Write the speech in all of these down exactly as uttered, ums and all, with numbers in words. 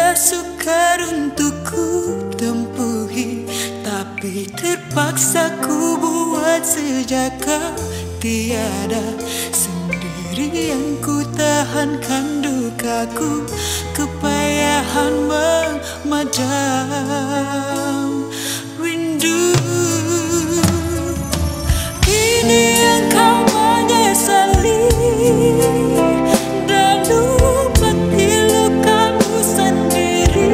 sudah sukar untuk ku tempuhi, tapi terpaksa ku buat sejak kau tiada. Sendirian ku tahankan dukaku, kepayahan memadam rindu. Kini engkau menyesali dan lupa pilukamu sendiri.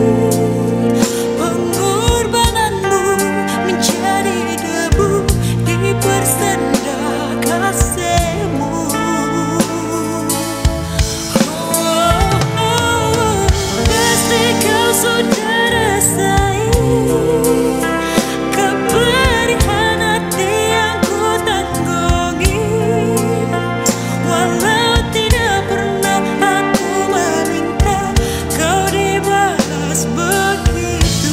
Pengorbananmu menjadi debu di persenda kasihmu. Oh, oh, pasti kau sudah rasai keperihan hati yang ku tanggungi. Walau tidak pernah aku meminta kau dibalas begitu.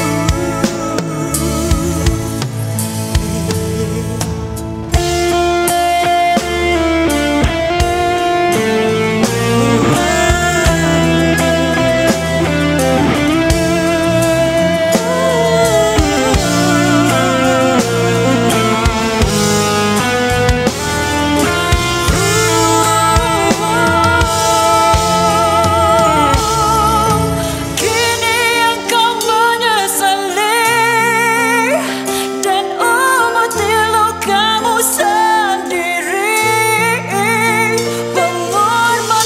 Kini engkau menyesali dan obati lukamu sendiri.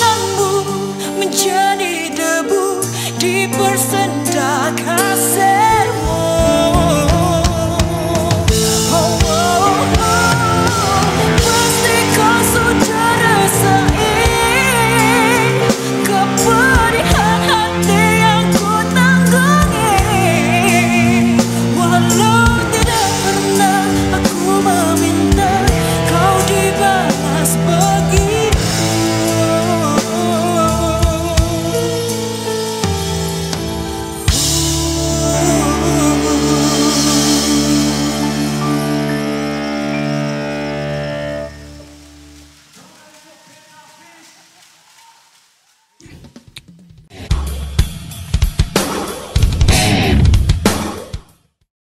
Pengorbananmu menjadi debu di persenda kasih.